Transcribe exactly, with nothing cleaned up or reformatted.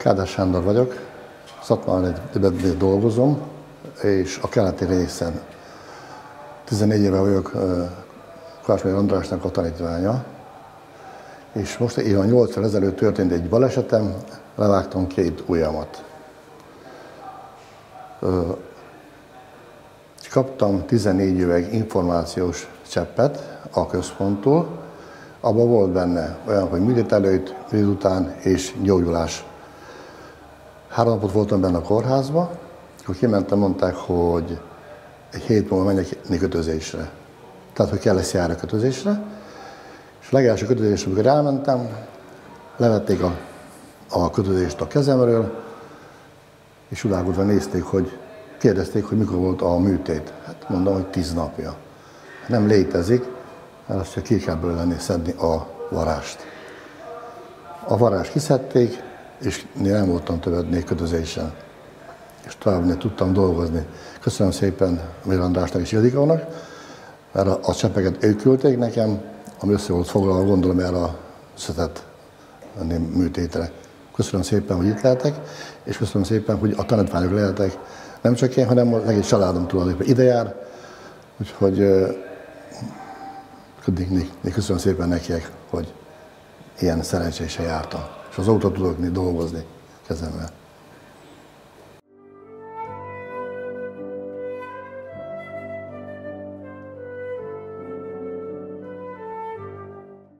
Kádár Sándor vagyok, Szatmárhegyben dolgozom, és a keleti részen. tizennégy éve vagyok Karácsony Andrásnak a tanítványa, és most ilyen nyolc évvel ezelőtt történt egy balesetem, levágtam két ujjamat. Kaptam tizennégy üveg információs cseppet a központtól, abban volt benne olyan, hogy műtét előtt, műtét után és gyógyulás. Három napot voltam benne a kórházba, akkor kimentem, mondták, hogy egy hét múlva menjek kötözésre. Tehát, hogy kell lesz járni a kötözésre. És a legelső kötözésre, amikor elmentem, levették a, a kötözést a kezemről, és udágulva nézték, hogy kérdezték, hogy mikor volt a műtét. Hát mondom, hogy tíz napja. Nem létezik, mert azt csak ki kell belőle szedni a varást. A varást kiszedték, és én nem voltam többet kötözésen. És tovább tudtam dolgozni. Köszönöm szépen Mér Andrásnak és Ildikónak, mert a, a cseppeket ők küldték nekem, ami össze volt foglalva, gondolom erre a összetett műtétre. Köszönöm szépen, hogy itt lehetek, és köszönöm szépen, hogy a tanítványok lehetek. Nem csak én, hanem az egész családom tulajdonképpen ide jár, úgyhogy köszönöm szépen nekiek, hogy ilyen szerencsésen jártam. És az autót tudok dolgozni kezemmel.